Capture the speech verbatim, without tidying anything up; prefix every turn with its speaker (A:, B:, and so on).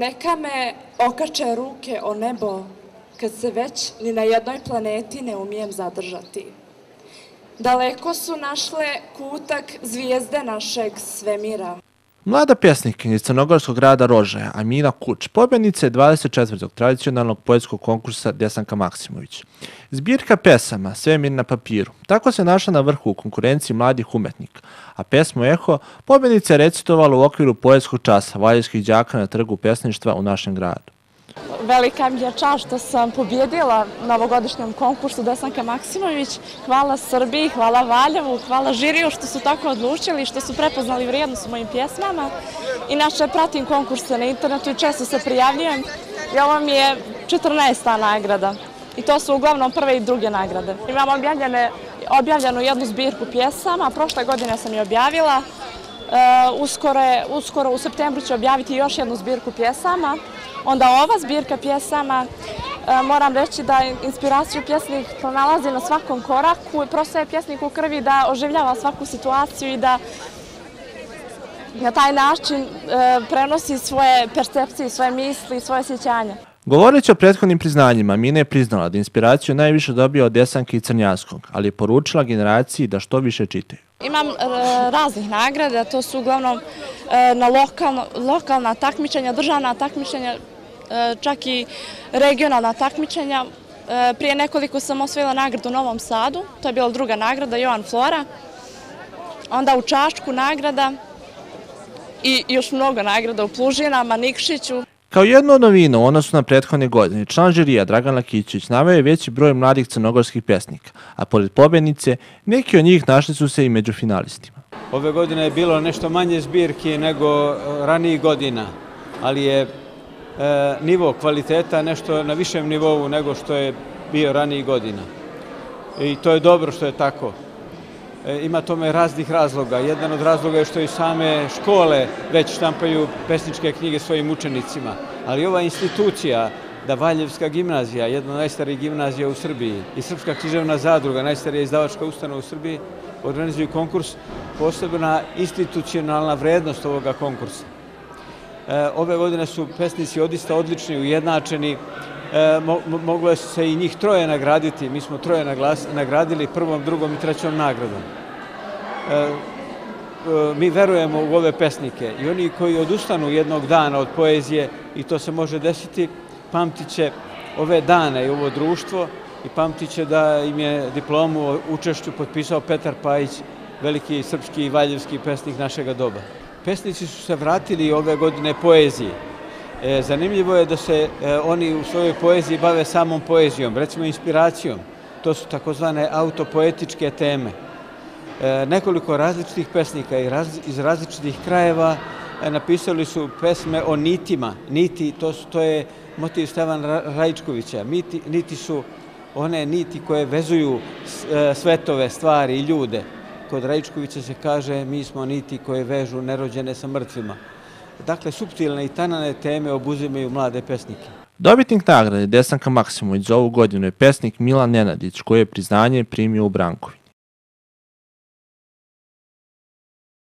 A: Neka me okače ruke o nebo, kad se već ni na jednoj planeti ne umijem zadržati. Daleko su našle kutak zvijezde našeg svemira.
B: Mlada pjesnikinja iz crnogorskog grada Rožaja, Amina Kuč, pobjednica je dvadeset četvrtog tradicionalnog poetskog konkursa Desanka Maksimović. Zbirka pesama Svemir na papiru tako se našla na vrhu u konkurenciji mladih umetnika, a pesmu Eho pobjednica je recitovala u okviru poetskog časa valjevskih đaka na trgu pesništva u našem gradu.
A: Velika mi je čast što sam pobjedila na ovogodišnjem konkursu Desanka Maksimović. Hvala Srbiji, hvala Valjevu, hvala žiriju što su tako odlučili, što su prepoznali vrijednost u mojim pjesmama. Inače, pratim konkurse na internetu i često se prijavljujem. I ovo mi je četrnaesta nagrada. I to su uglavnom prve i druge nagrade. Imam objavljenu jednu zbirku pjesama, prošle godine sam je objavila. Uskoro u septembru ću objaviti još jednu zbirku pjesama. Onda ova zbirka pjesama, moram reći da inspiraciju pjesnik pronalazi na svakom koraku. Prosto je pjesnik u krvi da oživljava svaku situaciju i da na taj način prenosi svoje percepcije, svoje misli, svoje sjećanja.
B: Govoreći o prethodnim priznanjima, Amina je priznala da inspiraciju najviše dobija od Desanke i Crnjanskog, ali je poručila generaciji da što više čitaju.
A: Imam raznih nagrada, to su uglavnom na lokalna takmičenja, državna takmičenja, čak i regionalna takmičenja. Prije nekoliko sam osvojila nagradu u Novom Sadu, to je bila druga nagrada, Jovan Flora. Onda u Čačku nagrada i još mnogo nagrada u Plužinama, Nikšiću.
B: Kao jednu od novina u odnosu na prethodne godine, član žirija Dragan Lakićević naveo je veći broj mladih crnogorskih pjesnika, a pored pobjednice, neki od njih našli su se i među finalistima.
C: Ove godine je bilo nešto manje zbirki nego ranijih godina, ali je nivo kvaliteta nešto na višem nivou nego što je bio ranijih godina. I to je dobro što je tako. Ima tome raznih razloga. Jedan od razloga je što i same škole već štampaju pesničke knjige svojim učenicima. Ali ova institucija, da Valjevska gimnazija, jedna od najstarijih gimnazija u Srbiji, i Srpska književna zadruga, najstarija izdavačka ustanova u Srbiji, organizuju konkurs, posebna institucionalna vrednost ovoga konkursa. Ove godine su pesnici odista odlični, ujednačeni. Moglo se i njih troje nagraditi. Mi smo troje nagradili prvom, drugom i trećom nagradom. Mi verujemo u ove pesnike i oni koji odustanu jednog dana od poezije, i to se može desiti, pamtit će ove dane i ovo društvo i pamtit će da im je diplomu o učešću potpisao Petar Pajić, veliki srpski i valjevski pesnik našega doba. Pesnici su se vratili ove godine poeziji. Zanimljivo je da se oni u svojoj poeziji bave samom poezijom, recimo inspiracijom. To su takozvane autopoetičke teme. Nekoliko različitih pesnika iz različitih krajeva napisali su pesme o nitima. Niti, to je motiv Stevana Raičkovića. Niti su one niti koje vezuju svetove, stvari i ljude. Kod Raičkovića se kaže mi smo niti koje vežu nerođene sa mrtvima. Dakle, suptilne i tanane teme obuzimaju mlade pesnike.
B: Dobitnik nagrade Desanka Maksimović za ovu godinu je pesnik Milan Nenadić, koji je priznanje primio u Brankovi.